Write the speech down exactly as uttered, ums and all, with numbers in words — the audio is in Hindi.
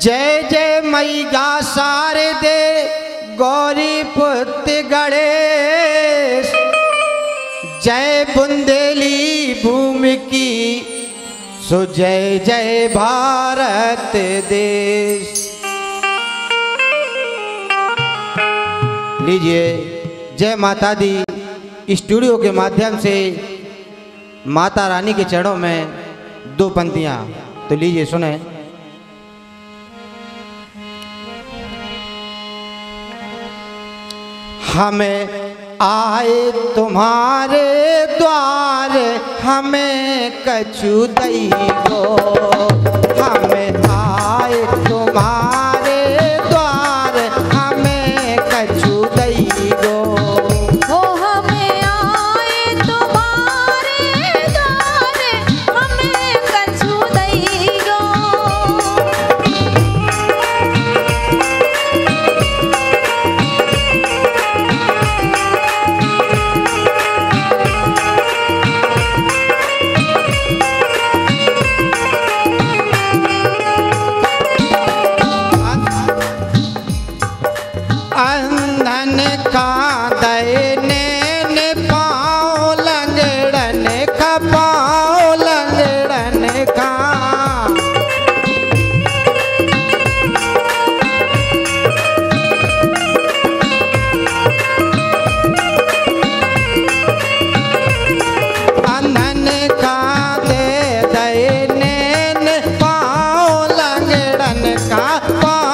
जय जय मैया शारदे गौरी पुत्र गणेश, जय बुंदेली भूमि की सो जय जय भारत देश। लीजिए जय माता दी स्टूडियो के माध्यम से माता रानी के चरणों में दो पंक्तियां, तो लीजिए सुने। हमें आए तुम्हारे द्वार हमें कछु दई गो, हमें आए तुम्हारे द्वार हमें कछु दई गो। ओ हमें आए तुम्हारे द्वार हमें कछु दई गो। अंधन का दैनेन पाँव लंगड़न का पाँव लंगड़न का, अंधन का दे दैनेन पाँव लंगड़न का पाँव